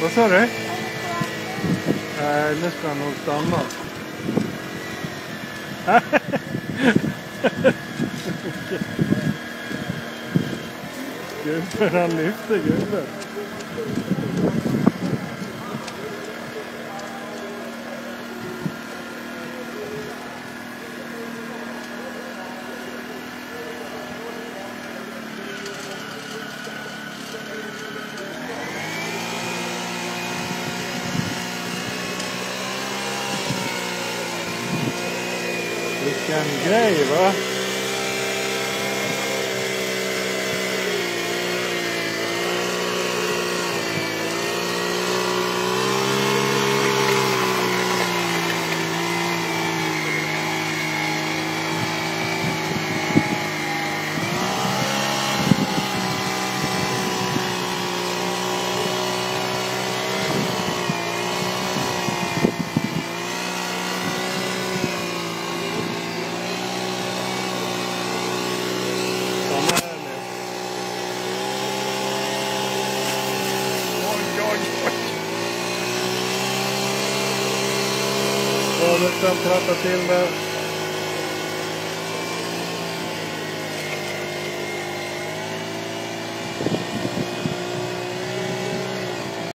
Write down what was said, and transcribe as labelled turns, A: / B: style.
A: Vad sa du? Nej, nu ska han nog stanna. Gubben, han lyfter gubben. Vilken grej, va? Ja, då ska jag prata till det.